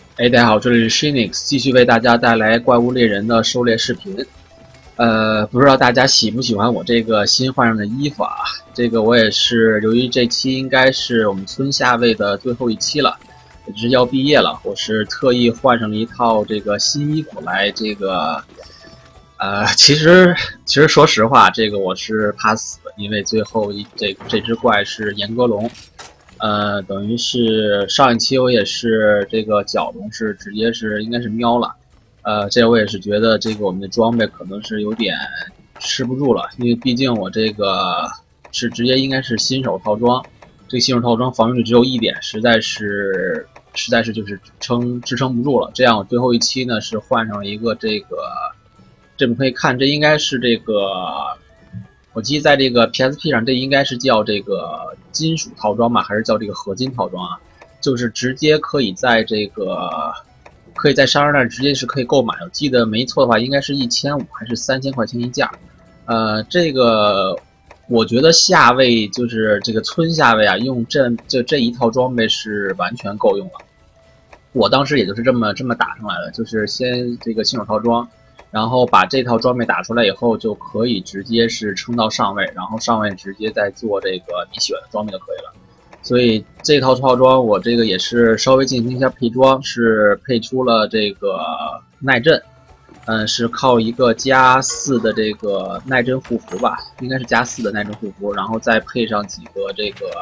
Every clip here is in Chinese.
大家好，这里是 Shinix， 继续为大家带来怪物猎人的狩猎视频。不知道大家喜不喜欢我这个新换上的衣服啊？这个我也是，由于这期应该是我们村下位的最后一期了，也是要毕业了，我是特意换上了一套这个新衣服来这个。其实说实话，这个我是怕死，因为最后这只怪是岩格龙。等于是上一期我也是这个角龙是直接是应该是瞄了，这我也是觉得这个我们的装备可能是有点吃不住了，因为毕竟我这个是直接应该是新手套装，这个新手套装防御力只有1点，实在是就是支撑不住了。这样我最后一期呢是换上了一个这们可以看，这应该是这个。我记得在这个 PSP 上，这应该是叫这个金属套装吧，还是叫这个合金套装啊？就是直接可以在商店那直接是可以购买。我记得没错的话，应该是1500还是3000块钱一件。这个我觉得下位就是这个村下位啊，用这一套装备是完全够用了。我当时也就是这么打上来的，就是先这个新手套装。然后把这套装备打出来以后，就可以直接是撑到上位，然后上位直接再做这个你喜欢的装备就可以了。所以这套套装我这个也是稍微进行一下配装，是配出了这个耐震，是靠一个+4的这个耐震护符吧，应该是+4的耐震护符，然后再配上几个这个。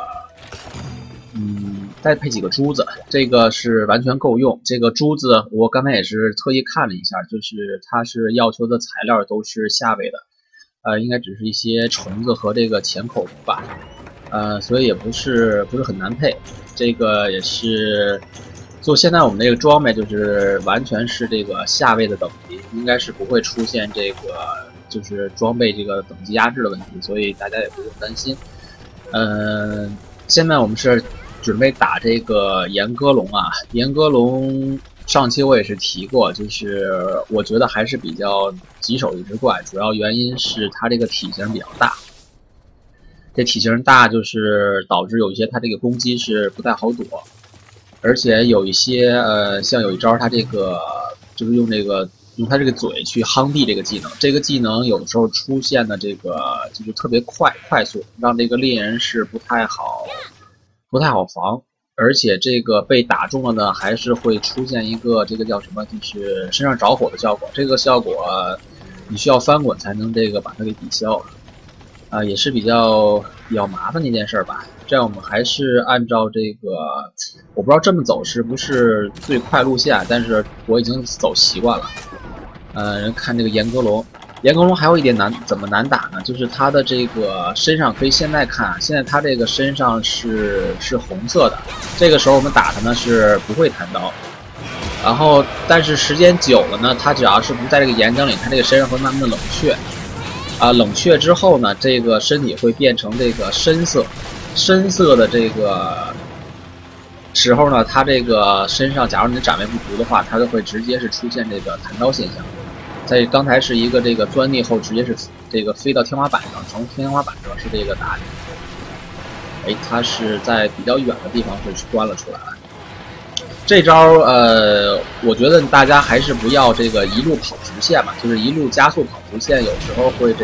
再配几个珠子，这个是完全够用。这个珠子我刚才也是特意看了一下，就是它是要求的材料都是下位的，应该只是一些虫子和这个浅口龙吧，所以也不是很难配。这个也是，就现在我们这个装备就是完全是这个下位的等级，应该是不会出现这个就是装备这个等级压制的问题，所以大家也不用担心。现在我们是准备打这个岩格龙啊，岩格龙上期我也是提过，就是我觉得还是比较棘手一只怪，主要原因是它这个体型比较大。这体型大就是导致有一些它这个攻击是不太好躲，而且有一些像有一招它这个就是用它这个嘴去夯地这个技能，这个技能有时候出现的这个就是特别快速，让这个猎人是不太好防，而且这个被打中了呢，还是会出现一个这个叫什么，就是身上着火的效果。这个效果你需要翻滚才能这个把它给抵消，也是比较麻烦的一件事吧。这样我们还是按照这个，我不知道这么走是不是最快路线，但是我已经走习惯了。看这个岩格龙。岩格龙还有一点怎么难打呢？就是它的这个身上可以现在看，现在它这个身上是红色的，这个时候我们打它呢是不会弹刀，然后但是时间久了呢，它只要是不在这个岩浆里，它这个身上会慢慢的冷却，冷却之后呢，这个身体会变成这个深色的这个时候呢，它这个身上假如你的展位不足的话，它就会直接是出现这个弹刀现象。在刚才是一个这个钻地后，直接是这个飞到天花板上，从天花板上是这个打你。它是在比较远的地方是钻了出来。这招我觉得大家还是不要这个一路跑直线吧，就是一路加速跑直线，有时候会这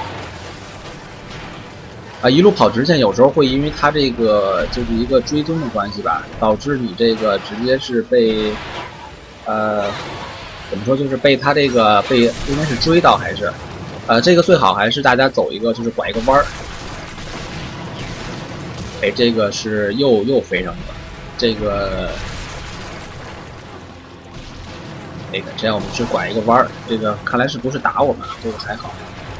个一路跑直线，有时候会因为它这个就是一个追踪的关系吧，导致你这个直接是被怎么说，就是被他这个应该是追到还是，这个最好还是大家走一个就是拐一个弯儿。这个是又飞上去了，这个这样我们是拐一个弯儿，这个看来是不是打我们，这个还好。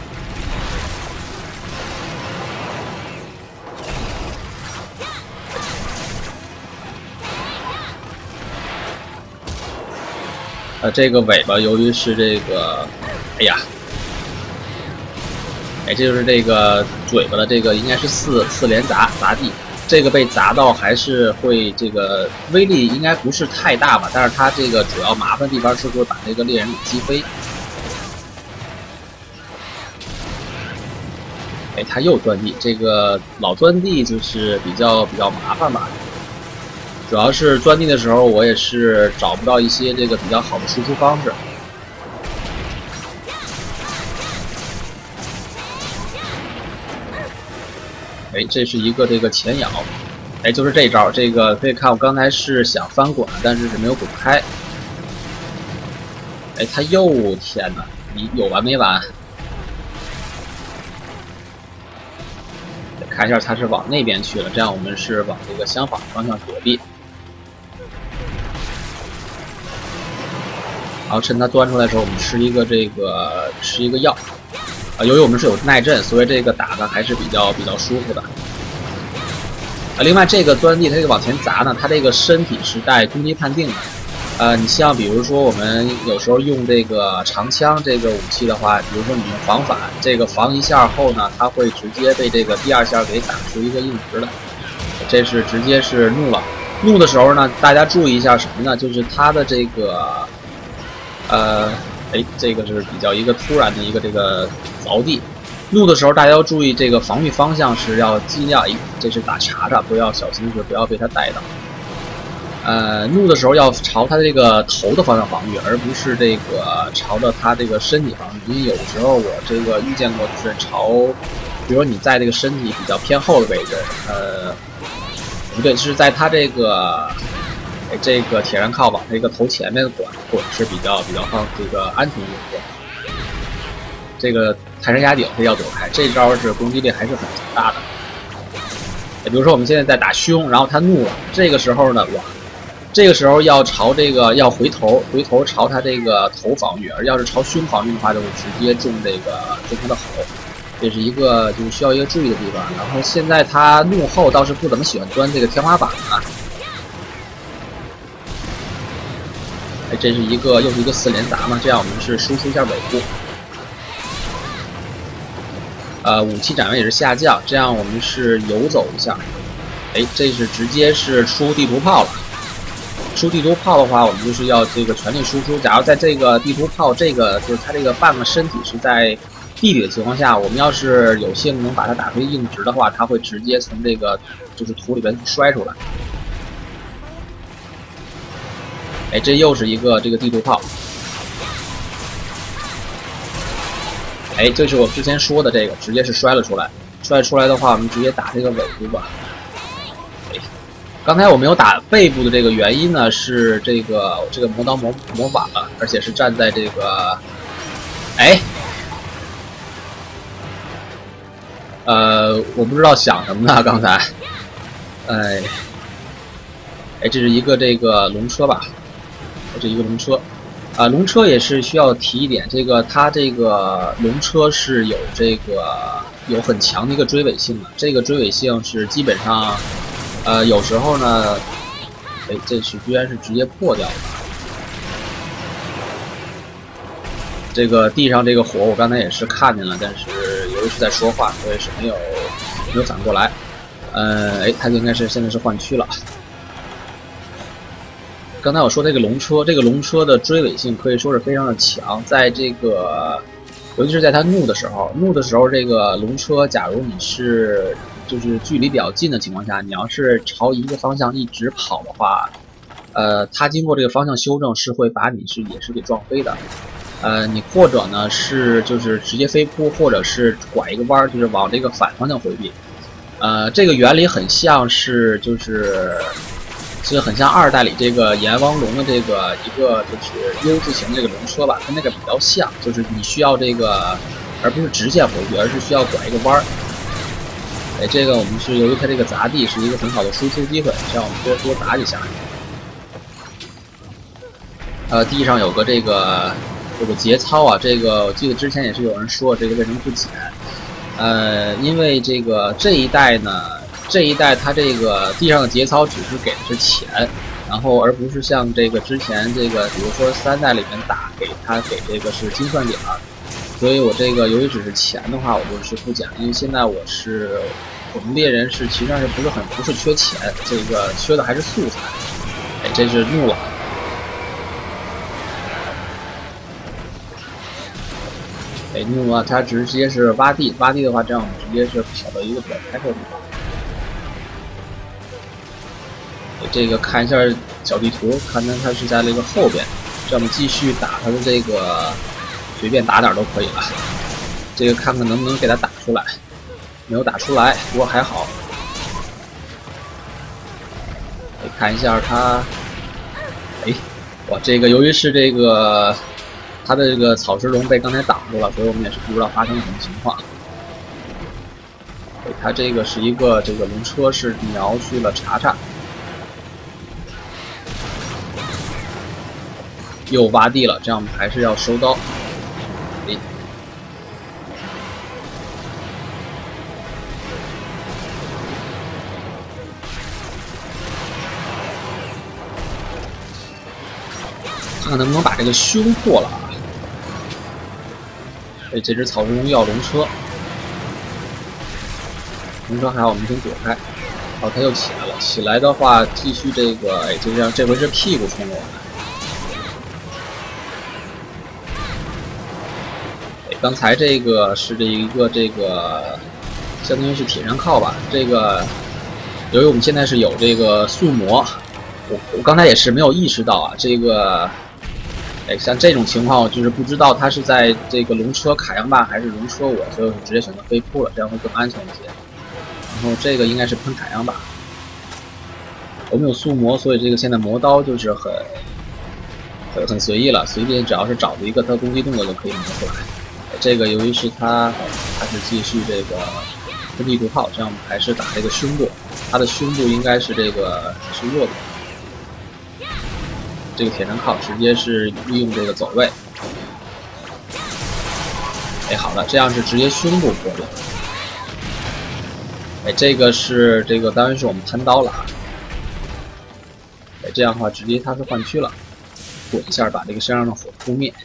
这个尾巴由于是这个，这就是这个嘴巴的这个应该是四连砸地，这个被砸到还是会这个威力应该不是太大吧，但是它这个主要麻烦的地方是会把这个猎人给击飞。它又钻地，这个老钻地就是比较麻烦吧。 主要是钻地的时候，我也是找不到一些这个比较好的输出方式。哎，这是一个这个前摇，哎，就是这招，这个可以看我刚才是想翻滚，但是没有滚开。哎，他又天哪，你有完没完？看一下他是往那边去了，这样我们是往这个相反方向躲避。然后趁他钻出来的时候，我们吃一个药。由于我们是有耐震，所以这个打的还是比较舒服的。另外这个钻地它这个往前砸呢，它这个身体是带攻击判定的。你像比如说我们有时候用这个长枪这个武器的话，比如说你用防反，这个防一下后呢，它会直接被这个第二下给打出一个硬直的。这是直接是怒了。怒的时候呢，大家注意一下什么呢？就是它的这个这个是比较一个突然的一个这个凿地。怒的时候大家要注意这个防御方向是要尽量，这是打查查，不要小心是不要被他带到。怒的时候要朝他这个头的方向防御，而不是这个朝着他这个身体防御。因为有时候我这个遇见过，就是朝，比如说你在这个身体比较偏后的位置，不对，是在他这个铁人靠往这个头前面滚是比较放这个安全一点。这个泰山压顶是要躲开，这招是攻击力还是很强大的。比如说我们现在在打胸，然后他怒了，这个时候呢，这个时候要朝这个要回头朝他这个头防御，而要是朝胸防御的话，就会直接中他的喉。这是一个就是需要一个注意的地方。然后现在他怒后倒是不怎么喜欢钻这个天花板啊。这是又是一个4连砸嘛，这样我们是输出一下尾部。武器展位也是下降，这样我们是游走一下。这是直接是出地图炮了。出地图炮的话，我们就是要这个全力输出。假如在这个地图炮就是它这个半个身体是在地里的情况下，我们要是有幸能把它打回硬直的话，它会直接从这个就是土里边摔出来。这又是一个这个地图炮。这是我之前说的这个，直接是摔了出来。摔出来的话，我们直接打这个尾部吧。刚才我没有打背部的这个原因呢，是这个磨刀磨反了，而且是站在这个，我不知道想什么呢，刚才，这是一个这个龙车吧，这是一个龙车。龙车也是需要提一点，它这个龙车是有很强的一个追尾性的，这个追尾性是基本上，有时候呢，这是居然是直接破掉了。这个地上这个火我刚才也是看见了，但是由于是在说话，所以是没有反过来。它应该是现在是换区了。刚才我说这个龙车的追尾性可以说是非常的强，在这个，尤其是在它怒的时候，这个龙车，假如你是就是距离比较近的情况下，你要是朝一个方向一直跑的话，它经过这个方向修正是会把你也是给撞飞的。你或者呢是就是直接飞扑，或者是拐一个弯，就是往这个反方向回避。这个原理很像是是很像2代里这个阎王龙的这个一个就是 U 字形这个龙车吧，跟那个比较像，就是你需要这个而不是直线回避，而是需要拐一个弯。这个我们是由于它这个砸地是一个很好的输出机会，这样我们多砸几下。地上有个这个节操啊，这个我记得之前也是有人说这个为什么不减？因为这一代它这个地上的节操只是给的是钱，然后而不是像这个之前比如说3代里面给这个是金算点，所以我由于只是钱的话，我就是不减，因为现在我们猎人实际上是不是缺钱，这个缺的还是素材。这是怒了。怒啊，它直接是挖地的话，这样我们直接是跑到一个比较开阔的地方。 这个看一下小地图，看看它是在那个后边，这样我们继续打它的这个，随便打点都可以了。这个看看能不能给它打出来，没有打出来，不过还好。看一下它，哎，哇，这个由于是这个它的这个草食龙被刚才挡住了，所以我们也是不知道发生了什么情况。它这个是一个这个龙车是瞄去了查查，又挖地了，这样我们还是要收刀。哎，看看能不能把这个胸破了啊！哎，这只草食龙要龙车。龙车还好，我们先躲开。好，他又起来了。起来的话，继续这个，哎，就这样，这回是屁股冲我们。哎，刚才这个是这一个这个，相当于是铁山靠吧。这个，由于我们现在是有这个速魔，我刚才也是没有意识到啊，这个，哎，像这种情况，我就是不知道他是在这个龙车卡样吧还是龙车我，所以我直接选择飞扑了，这样会更安全一些。然后这个应该是喷凯阳吧，我们有速魔，所以这个现在磨刀就是很随意了，随便只要是找一个它攻击动作就可以磨出来。这个由于是它是继续这个喷地图炮，这样我们还是打这个胸部，它的胸部应该是这个是弱点。这个铁山靠直接是利用这个走位，哎，好了，这样是直接胸部破掉。哎，这个是这个当然是我们贪刀了啊！哎，这样的话直接它是换区了，滚一下把这个身上的火扑灭。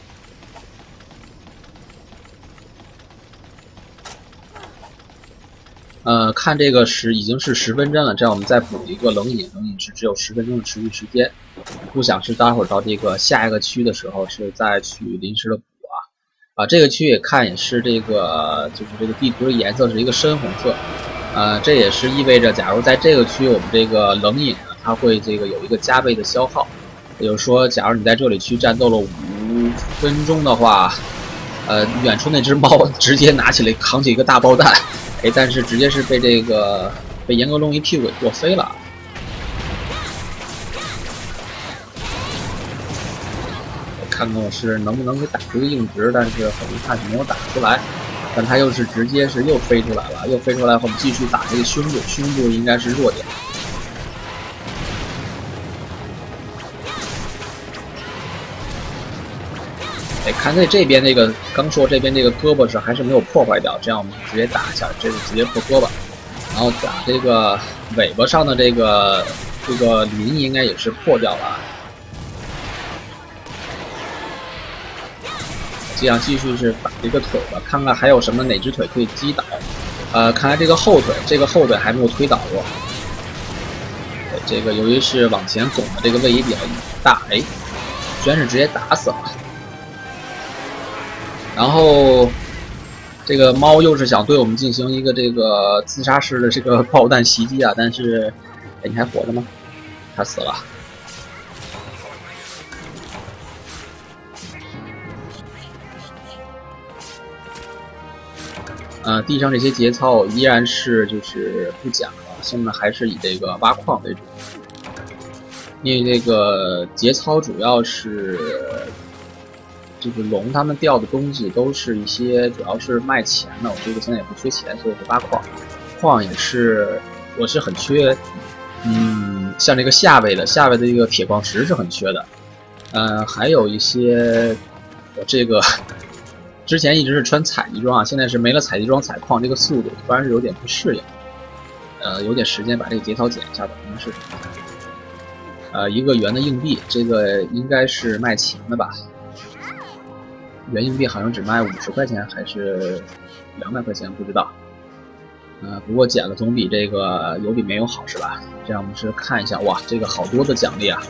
看这个已经是10分针了，这样我们再补一个冷饮，冷饮是只有10分钟的持续时间。不想是待会儿到这个下一个区的时候是再去临时的补啊！这个区也看也是这个就是这个地图的颜色是一个深红色。这也是意味着，假如在这个区我们这个冷饮呢，它会这个有一个加倍的消耗。也就是说，假如你在这里去战斗了5分钟的话，远处那只猫直接拿起来扛起一个大爆弹，哎，但是直接是被这个被严格龙一屁股给过飞了。看看我是能不能给打出一个硬直，但是很遗憾是没有打出来。但他又是直接是又飞出来了，又飞出来后，我们继续打这个胸部，胸部应该是弱点。哎，看这边那个，刚说这边这个胳膊是还是没有破坏掉，这样我们直接打一下，这是直接破胳膊，然后打这个尾巴上的这个鳞应该也是破掉了。这样继续是打这个腿吧，看看还有什么哪只腿可以击倒。看来这个后腿还没有推倒过。这个由于是往前拱的这个位移比较大，哎，居然是直接打死了。然后这个猫又是想对我们进行一个这个自杀式的这个爆弹袭击啊，但是，哎，你还活着吗？它死了。地上这些节操依然是就是不讲了，现在还是以这个挖矿为主，因为这个节操主要是就是龙他们掉的东西都是一些主要是卖钱的，我这个现在也不缺钱，所以是挖矿，矿也是我是很缺，像这个下位的这个铁矿石是很缺的，还有一些我这个。之前一直是穿采集装啊，现在是没了采集装采矿这个速度，突然是有点不适应。有点时间把这个节操减一下吧，可能是。一个圆的硬币，这个应该是卖钱的吧？圆硬币好像只卖50块钱还是200块钱，不知道。不过减了总比这个有比没有好是吧？这样我们是看一下，哇，这个好多的奖励啊！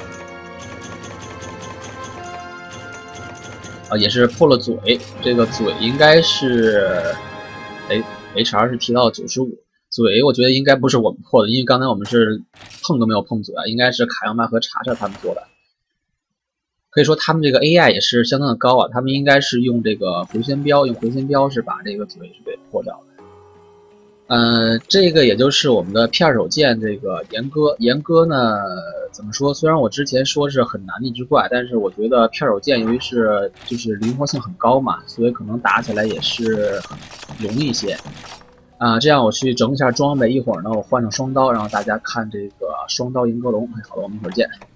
也是破了嘴，这个嘴应该是，哎 ，HR 是提到95， 嘴我觉得应该不是我们破的，因为刚才我们是碰都没有碰嘴啊，应该是卡阳曼和查查他们做的。可以说他们这个 AI 也是相当的高啊，他们应该是用这个回旋镖，用回旋镖是把这个嘴是给破掉的。这个也就是我们的片手剑这个岩哥。岩哥呢，怎么说？虽然我之前说是很难的一只怪，但是我觉得片手剑由于是就是灵活性很高嘛，所以可能打起来也是很容易一些。这样我去整一下装备，一会儿呢我换上双刀，让大家看这个双刀银阁龙。好了，我们一会儿见。